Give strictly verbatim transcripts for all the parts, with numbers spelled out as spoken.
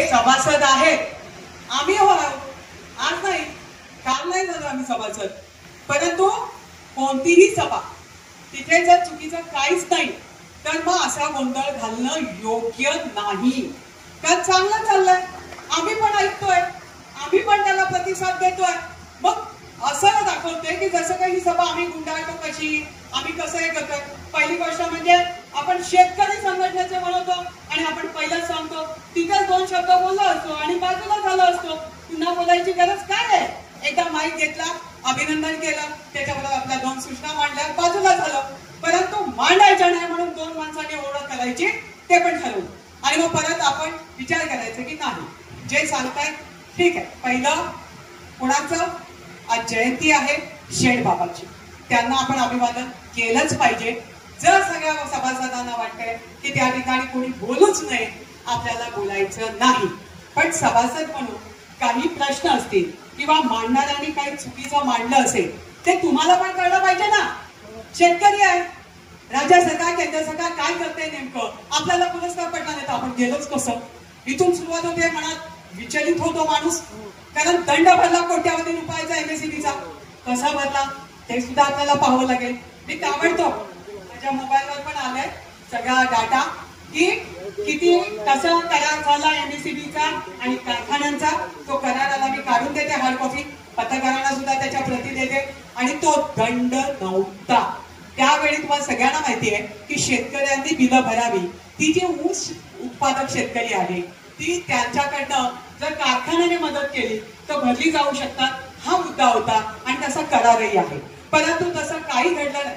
सभासद आहेत, आम्ही हो आज नाही काल नाही झालो आम्ही सभासद, परंतु कोणतीही सभा तिथे जर चुकीचं काहीच नाही तर मग असा गोंधळ घालणं योग्य नाही. कारण चांगलं चाललंय, आम्ही पण ऐकतोय, आम्ही पण त्याला प्रतिसाद देतोय. मग असं दाखवते की जसं काही ही सभा आम्ही गुंडाळतो कशी, आम्ही कसं हे करतोय. पहिली गोष्ट म्हणजे आपण शेतकरी संघटनेचे म्हणतो आणि आपण पहिलाच सांगतो तिथेच दोन शब्द बोललो असतो आणि बाजूला झालो असतो. पुन्हा बोलायची गरज काय आहे? एकदा माईक घेतला, अभिनंदन केलं, त्याच्याबरोबर आपल्या दोन सूचना मांडल्या, बाजूला झालं. परंतु मांडायच्या नाही म्हणून दोन माणसांनी ओळख करायची ते पण ठरवलं आणि मग परत आपण विचार करायचा की नाही जे सांगताय ठीक आहे. पहिलं कोणाचं आज जयंती आहे शेठ बाबाची, त्यांना आपण अभिवादन केलंच पाहिजे. जर सगळ्या सभासदांना वाटतंय की त्या ठिकाणी कोणी बोलूच नये, आपल्याला बोलायचं नाही, पण सभासद म्हणून काही प्रश्न असतील किंवा मांडणाऱ्यांनी काही चुकीचं मांडलं असेल ते तुम्हाला पण कळलं पाहिजे ना. शेतकरी आहे, राज्य सरकार केंद्र सरकार काय करते नेमकं, आपल्याला पुरस्कार पडला नाही तर आपण गेलोच कसं. इथून सुरुवात होते, मनात विचलित होतो माणूस. कारण दंड भरला कोट्यावधी रुपयाचा एमएससीबीचा, कसा भरला ते सुद्धा आपल्याला पाहावं लागेल. मी ताबडतो माझ्या मोबाईलवर पण आलंय सगळा डाटा की किती कसा करार झाला एमएससीबीचा आणि कारखान्यांचा. तो करार आला, मी काढून देते हार्ड कॉपी, पत्रकारांना सुद्धा त्याच्या प्रती देते. आणि तो दंड नव्हता. त्यावेळी तुम्हाला सगळ्यांना माहिती आहे की शेतकऱ्यांनी बिलं भरावी. ती जी ऊस उत्पादक शेतकरी आहे ती त्यांच्याकडनं जर कारखान्याने मदत केली तर भरली जाऊ शकतात, हा मुद्दा होता आणि तसा करारही आहे. परंतु तसं काही घडलं नाही.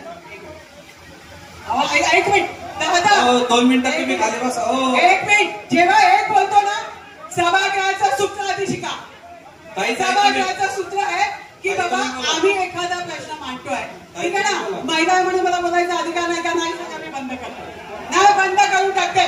एक मिनिट दोन मिनिटात तुम्ही खाली बसा. एक मिनिट, जेव्हा एक बोलतो ना सभागृहाचं सूत्र आधी शिका. सभागृहाचं सूत्र आहे की बाबा आम्ही एखादा प्रश्न मांडतोय, ठीक आहे ना, महिला म्हणून मला बोलायचा अधिकार नाही का? नाही सगळं मी बंद करतो, नाही बंद करून टाकते.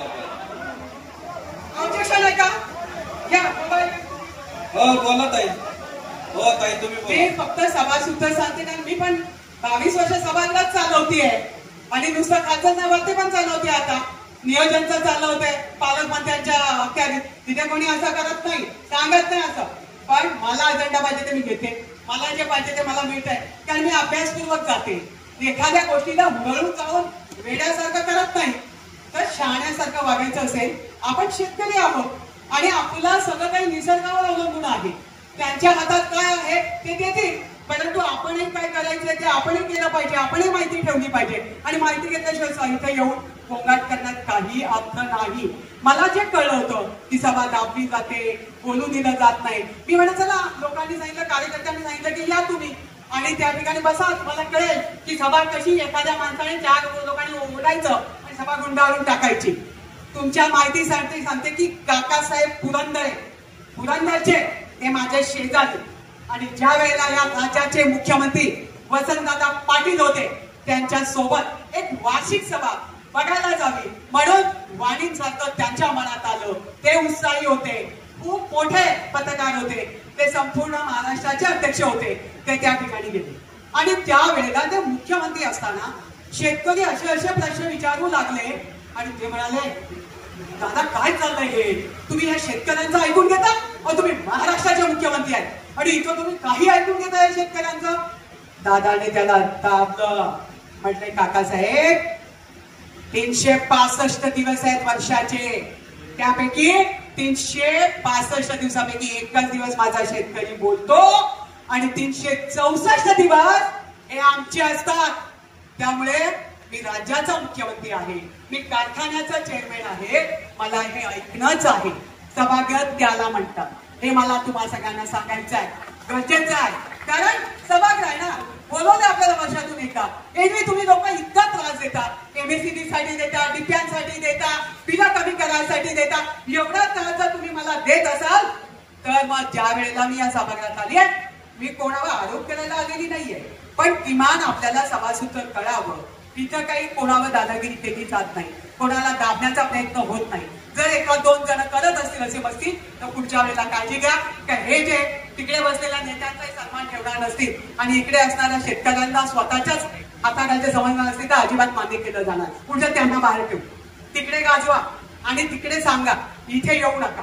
ऑब्जेक्शन आहे का? या मोबाईल. हो बोला ताई. हो ताई तुम्ही बोला. मी फक्त सभा सूत्र सांगते कारण मी पण बावीस वर्ष सभागृहात चालवतीये आणि नुसतं खासदार नाही वरती पण चालवते. आता नियोजनचं चालवते पालकमंत्र्यांच्या अखत्यारीत, तिथे कोणी असं करत नाही, सांगत नाही असं. पण मला अजेंडा पाहिजे ते मी घेते, मला जे पाहिजे ते मला मिळत आहे. कारण मी अभ्यासपूर्वक जाते, एखाद्या गोष्टीला हुरळून जाऊन वेड्यासारखं करत नाही. तर शहाण्यासारखं वागायचं असेल, आपण शेतकरी आहोत आणि आपला सगळं काही निसर्गावर अवलंबून आहे. त्यांच्या हातात काय आहे ते देतील, परंतु आपणही काय करायचंय ते आपणही केलं पाहिजे, आपणही माहिती ठेवली पाहिजे. आणि माहिती घेतल्याशिवाय इथे येऊन गोंगाट करण्यात काही अर्थ नाही. मला जे कळलं होतं की सभा दाबली जाते, बोलून दिलं जात नाही. मी म्हणत चला लोकांनी सांगितलं, कार्यकर्त्यांनी सांगितलं की या तुम्ही आणि त्या ठिकाणी बसा, तुम्हाला कळेल की सभा कशी एखाद्या माणसाने चार लोकांनी ओरडायचं आणि सभा गुंडाळून टाकायची. तुमच्या माहितीसाठी सांगते की काकासाहेब पुरंदरे पुरंदरचे ते माझे शेजारी आणि ज्या वेळेला या राज्याचे मुख्यमंत्री वसंतदादा पाटील होते त्यांच्या सोबत एक वार्षिक सभा बघायला जावी म्हणून वाणींसारखं त्यांच्या मनात आलं. ते उत्साही होते, खूप मोठे पत्रकार होते, ते संपूर्ण महाराष्ट्राचे अध्यक्ष होते. ते त्या ठिकाणी गेले आणि त्यावेळेला ते मुख्यमंत्री असताना शेतकरी असे असे प्रश्न विचारू लागले आणि ते म्हणाले दादा काय चाललंय हे, तुम्ही या शेतकऱ्यांचं ऐकून घेता? अहो तुम्ही महाराष्ट्राचे मुख्यमंत्री आहेत आणि इथं तुम्ही काही ऐकून घेताय शेतकऱ्यांचं? दादाने त्याला दाबलं, म्हटले काकासाहेब तीनशे पासष्ट दिवस आहेत वर्षाचे, त्यापैकी तीनशे पासष्ट दिवसापैकी एकच दिवस माझा शेतकरी बोलतो आणि तीनशे चौसष्ट दिवस हे आमचे असतात. त्यामुळे मी राज्याचा मुख्यमंत्री आहे, मी कारखान्याचा चेअरमॅन आहे, मला हे ऐकणंच आहे. सभागृह त्याला म्हणतात, हे मला तुम्हा सगळ्यांना सांगायचं आहे, गरजेचं आहे. कारण सभागृह आहे ना, बोलवलं आपल्याला वर्षातून एकदा. एरवी तुम्ही लोक इतका त्रास देता, एमएससीबी साठी देता, डिप्यांसाठी देता, बिलं कमी करायसाठी देता. एवढा त्रास जर तुम्ही मला देत असाल तर मग ज्या वेळेला मी या सभागृहात आली आहे, मी कोणावर आरोप करायला आलेली नाहीये, पण किमान आपल्याला सभासूत्र कळावं. तिथं काही कोणावर दादागिरी केली जात नाही, कोणाला दाबण्याचा प्रयत्न होत नाही. जर एका दोन जण करत असतील असे बसतील तर पुढच्या वेळेला काळजी घ्या का हे जे तिकडे बसलेल्या नेत्यांचाही सन्मान ठेवणार नसतील आणि इकडे असणाऱ्या शेतकऱ्यांना स्वतःच्याच हाताखालचे समजणार असतील तर अजिबात मान्य केलं जाणार. पुढचं त्यांना बाहेर ठेवू, तिकडे गाजवा आणि तिकडे सांगा, इथे येऊ नका.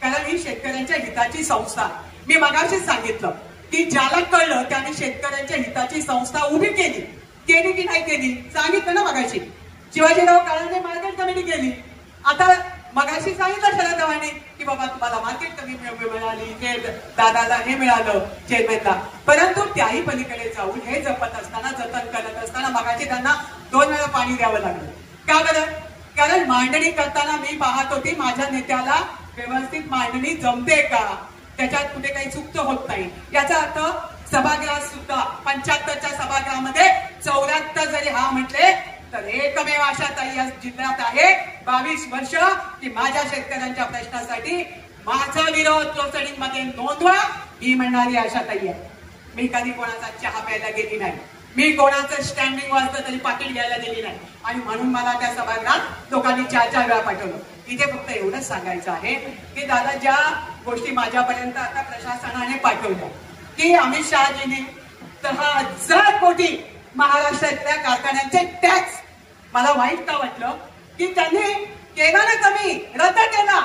कारण ही शेतकऱ्यांच्या हिताची संस्था. मी मगाशीच सांगितलं की ज्याला कळलं त्याने शेतकऱ्यांच्या हिताची संस्था उभी केली. केली की नाही केली सांगितलं ना मगाशी. शिवाजीराव काळांनी मार्केट कमिटी केली. आता मगाशी सांगितलं शरद पवारांनी की बाबा तुम्हाला मार्केट कमिटी मिळाली, हे दादाला हे मिळालं चेअरमॅनला. परंतु त्याही पलीकडे जाऊन हे जपत असताना, जतन करत असताना मगाशी त्यांना दोन वेळा पाणी द्यावं लागलं. का बरं? कारण मांडणी करताना मी पाहत होती माझ्या नेत्याला व्यवस्थित मांडणी जमते का, त्याच्यात कुठे काही चूक होत नाही. याचा अर्थ सभागृहात सुद्धा पंच्याहत्तरच्या सभागृहामध्ये चौऱ्याहत्तर जरी हा म्हटले तर एकमेव आशाताई या जिल्ह्यात आहे बावीस वर्ष की माझ्या शेतकऱ्यांच्या प्रश्नासाठी माझा विरोध प्रोसिडिंग मध्ये नोंदवा ही म्हणणारी आशाताई आहे. मी कधी कोणाचा चहा प्यायला गेली नाही, मी कोणाचं स्टँडिंग वाजलं तरी पाकिट घ्यायला गेली नाही आणि म्हणून मला त्या सभागृहात लोकांनी चार चार वेळा पाठवलं. इथे फक्त एवढंच सांगायचं आहे की दादा ज्या गोष्टी माझ्यापर्यंत आता प्रशासनाने पाठवल्या की अमित शहाजीने दहा हजार कोटी महाराष्ट्रातल्या कारखान्यांचे टॅक्स, मला वाईट का वाटलं की त्यांनी केला ना कमी, रद्द केला.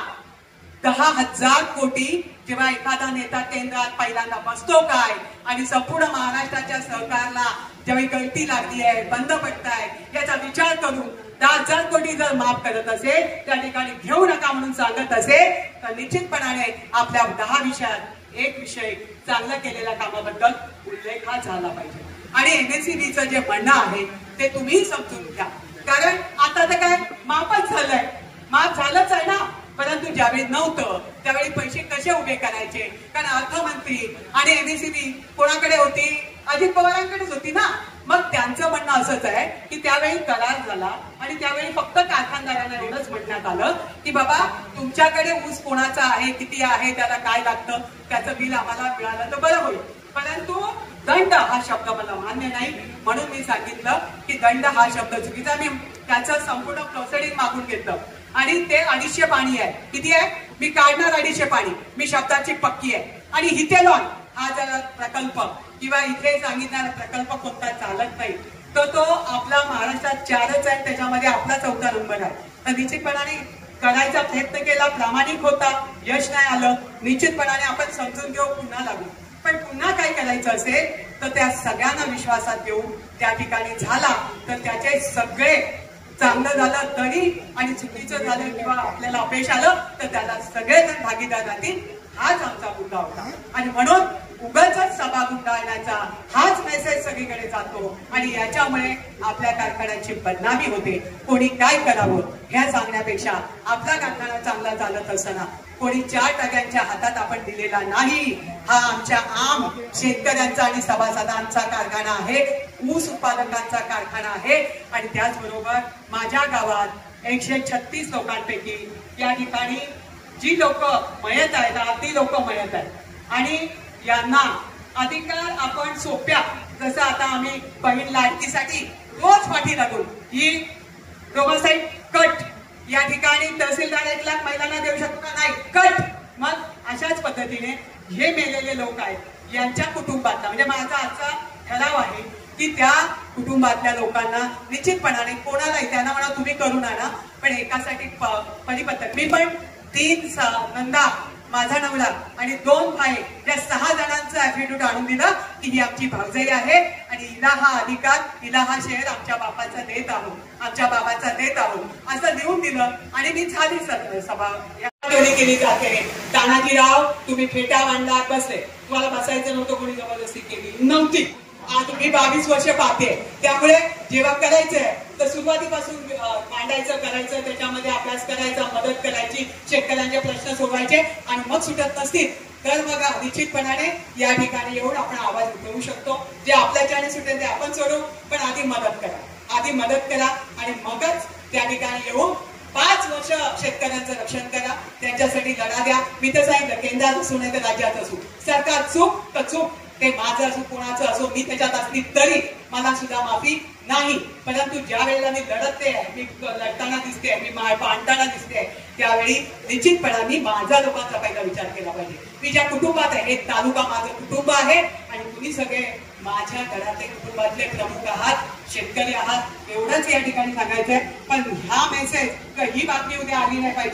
दहा हजार कोटी जेव्हा एखादा नेता केंद्रात पहिल्यांदा बसतो काय आणि संपूर्ण महाराष्ट्राच्या सरकारला ज्यावेळी गळती लागली आहे, बंद पडताय, याचा विचार करून दहा हजार कोटी जर माफ करत असेल, त्या ठिकाणी घेऊ नका म्हणून सांगत असेल तर निश्चितपणाने आपल्या दहा विषयात एक विषय चांगलं केलेल्या कामाबद्दल उल्लेख हा झाला पाहिजे. आणि एमएससीबीचं जे म्हणणं आहे ते तुम्ही समजून घ्या. कारण आता तर काय माफच झालंय, माफ झालंच आहे ना. परंतु ज्यावेळी नव्हतं त्यावेळी पैसे कसे उभे करायचे, कारण अर्थमंत्री आणि एमएससीबी कोणाकडे होती? अजित पवारांकडेच होती ना. मग त्यांचं म्हणणं असंच आहे की त्यावेळी करार झाला आणि त्यावेळी फक्त कारखानदारांना एवढंच म्हणण्यात आलं की बाबा तुमच्याकडे ऊस कोणाचा आहे, किती आहे, त्याला काय लागतं, त्याचं बिल आम्हाला मिळालं तर बरं होईल. परंतु दंड हा शब्द मला मान्य नाही म्हणून मी सांगितलं की दंड हा शब्द चुकीचा. मी त्याचं संपूर्ण प्रोसिडिंग मागून घेतलं आणि ते अडीचशे पाणी आहे. किती आहे? मी काढणार अडीचशे पाणी, मी शब्दाची पक्की आहे. आणि हिथेलॉन हा जर प्रकल्प किंवा इथे सांगितणारा प्रकल्प कोणता चालत नाही तर तो आपला महाराष्ट्रात चारच आहे, त्याच्यामध्ये आपला चौथा नंबर आहे. तर निश्चितपणाने करायचा प्रयत्न केला, प्रामाणिक होता, यश नाही आलं, निश्चितपणाने आपण समजून घेऊ, पुन्हा लागू. पण पुन्हा काय करायचं असेल तर त्या सगळ्यांना विश्वासात घेऊन त्या ठिकाणी झाला तर त्याचे सगळे चांगलं झालं तरी आणि चुकीचं झालं किंवा आपल्याला अपयश आलं तर त्याला सगळेजण भागीदार राहतील, हाच आमचा मुद्दा होता. आणि म्हणून उगाचच सभा गुंडाळण्याचा हाच मेसेज सगळीकडे जातो आणि याच्यामुळे आपल्या कारखान्याची बदनामी होते. कोणी काय करावं ह्या सांगण्यापेक्षा आपला कारखाना चांगला चालत असताना कोणी चार टक्क्यांच्या हातात आपण दिलेला नाही. हा आमच्या आम शेतकऱ्यांचा आणि सभासदांचा कारखाना आहे, ऊस उत्पादकांचा कारखाना आहे. आणि त्याचबरोबर माझ्या गावात एकशे छत्तीस लोकांपैकी या ठिकाणी जी लोक मयत आहेत ती लोक मयत आहेत आणि यांना अधिकार आपण सोप्या, जसं आता आम्ही बहीण लाडकीसाठी रोज पाठी लागून ही डोमासाईड कट या ठिकाणी तहसीलदार एक लाख महिलांना देऊ शकतो का? नाही, कट. मग अशाच पद्धतीने हे मेलेले लोक आहेत यांच्या कुटुंबातला, म्हणजे माझा आजचा ठराव आहे की त्या कुटुंबातल्या लोकांना निश्चितपणाने कोणालाही त्यांना म्हणा तुम्ही करून आणा, पण एकासाठी परिपत्रक. मी पण तीन नंदा, माझा नवरा आणि दोन भाई या सहा जणांचं ऍफिडेव्हिट आणून दिलं की ही आमची भावजाई आहे आणि हिला हा अधिकार, हिला हा शेअर आमच्या बापाचा देत आहोत, आमच्या बाबाचा देत आहोत असं लिहून दिलं आणि मी झाली सभा केली जाते. तानाजीराव तुम्ही फेटा मांडला बसले, तुम्हाला बसायचं नव्हतं, कोणी जबरदस्ती केली नव्हती. आज तुम्ही बावीस वर्ष पाहते, त्यामुळे जेव्हा करायचंय तर सुरुवातीपासून मांडायचं, करायचं, त्याच्यामध्ये अभ्यास करायचा, मदत करायची, शेतकऱ्यांचे प्रश्न सोडवायचे आणि मग सुटत नसतील तर मग निश्चितपणाने या ठिकाणी येऊन आपण आवाज उठवू शकतो. जे आपल्याच्याने सुटेल ते आपण सोडू, पण आधी मदत करा, आधी मदत करा आणि मगच त्या ठिकाणी येऊन पाच वर्ष शेतकऱ्यांचं रक्षण करा, त्यांच्यासाठी लढा द्या. मी तर सांगितलं केंद्रात असू नाही तर राज्यात असू, सरकार चूक तर चूक, ते माझं असो कोणाचं असो, मी त्याच्यात असली तरी मला सुद्धा माफी नाही. परंतु ज्या वेळेला मी लढते, मी लढताना दिसते, मी मांडताना दिसते, त्यावेळी निश्चितपणाने माझ्या लोकांचा पहिला विचार केला पाहिजे. मी ज्या कुटुंबात आहे, एक तालुका माझं कुटुंब आहे आणि तुम्ही सगळे माझ्या घरातले कुटुंबातले प्रमुख आहात, शेतकरी आहात, एवढंच या ठिकाणी सांगायचंय. पण ह्या मेसेज ही बातमी उद्या आली नाही पाहिजे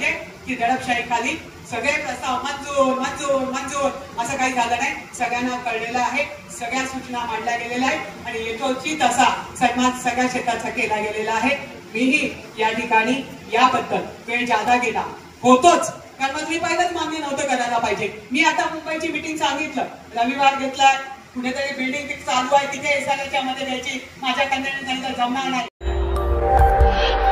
की दडपशाही खाली सगळे प्रस्ताव मंजूर मंजूर मंजूर असं काही झालं नाही. सगळ्यांना कळलेलं आहे, सगळ्या सूचना मांडल्या गेलेल्या आहेत आणि यथोचित असा सन्मान सगळ्या क्षेत्राचा केला गेलेला आहे. मीही या ठिकाणी याबद्दल वेळ जादा गेला होतोच, कारण मग मी पहिलंच मान्य नव्हतं करायला पाहिजे. मी आता मुंबईची मीटिंग सांगितलं, रविवार घेतलाय, कुठेतरी बिल्डिंग चालू आहे तिथे एसआरएच्या मध्ये द्यायची, माझ्या कन्याने जमणार नाही.